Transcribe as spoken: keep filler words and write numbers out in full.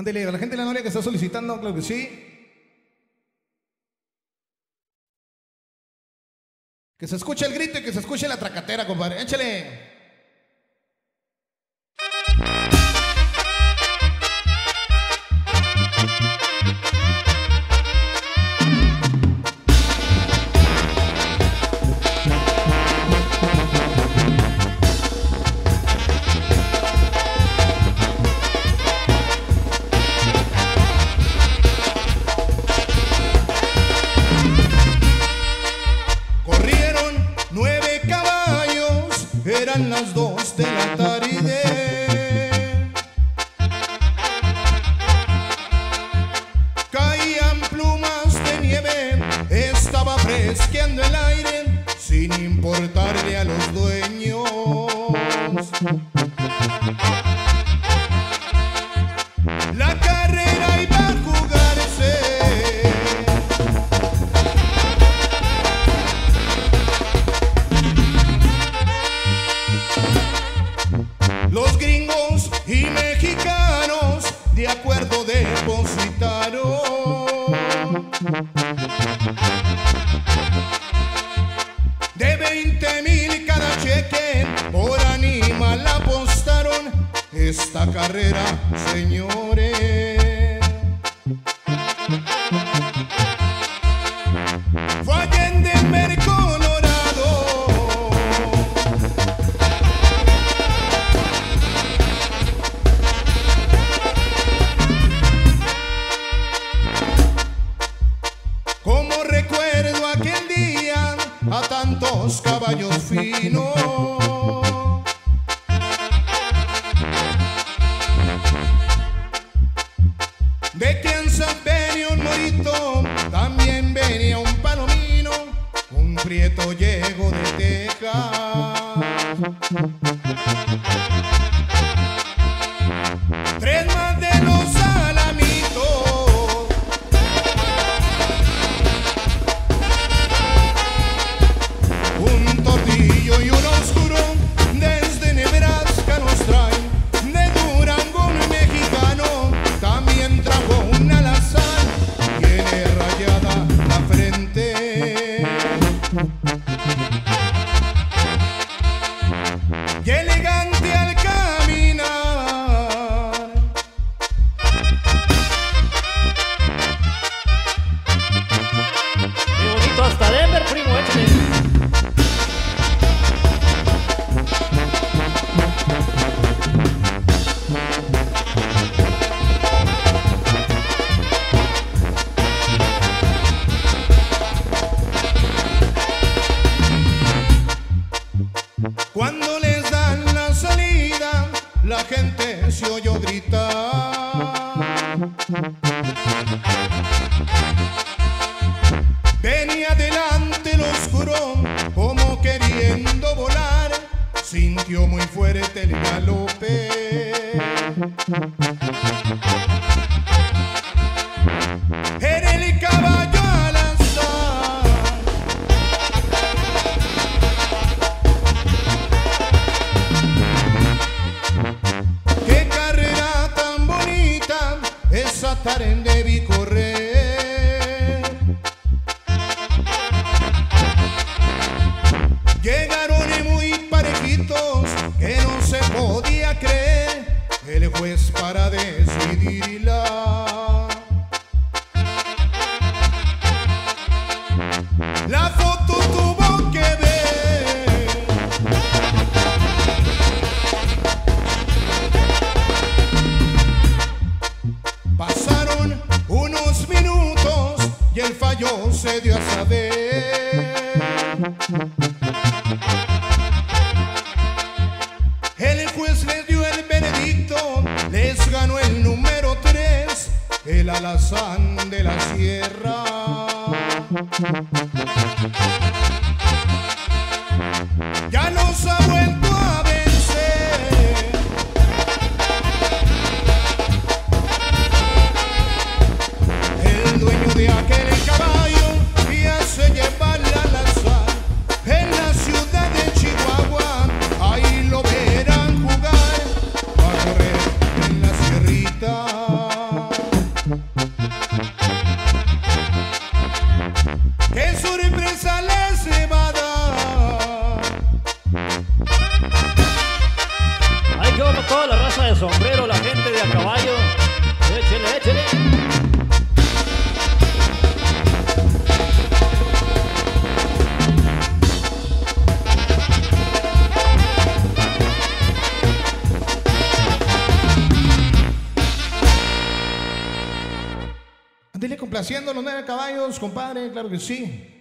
Ándele, a la gente de la Noria que está solicitando, claro que sí. Que se escuche el grito y que se escuche la tracatera, compadre. Échale. Eran las dos de la tarde. Caían plumas de nieve, estaba fresqueando el aire, sin importarle a los dueños. La carrera iba a jugarse. Los gringos y mexicanos de acuerdo depositaron. De veinte mil cada cheque, por animal apostaron esta carrera, señores. Fue allá en Denver, Colorado. Como recuerdo aquel día a tantos caballos finos. De Kansas venía un morito, también venía un palomino, un prieto llegó de Texas. Tres más de los alamitos. Un tortillo y un oscuro desde Nebraska nos traen. De Durango un mexicano también trajo un alazán. Tiene rayada la frente y elegante al caminar. Qué bonito hasta Denver, primo, échale. Cuando les dan la salida, la gente se oyó gritar. Venía adelante el oscuro, como queriendo volar, sintió muy fuerte el galope. Era el caballo al azar. Qué carrera tan bonita, esa tarde vi correr. Llegaron muy parejitos, que no se podía creer, el juez para decidirla. La foto tuvo que ver. Pasaron unos minutos y el fallo se dio a saber. El juez les dio el veredicto, les ganó el número tres, el alazán de la sierra. Ya nos ha vuelto a vencer. El dueño de aquel caballo ya se lleva el alazán. En la ciudad de Chihuahua, ahí lo verán jugar, va a correr en la sierrita. sombrero, la gente de a caballo. Échele, échele. Dile complaciendo a los nueve caballos, compadre, claro que sí.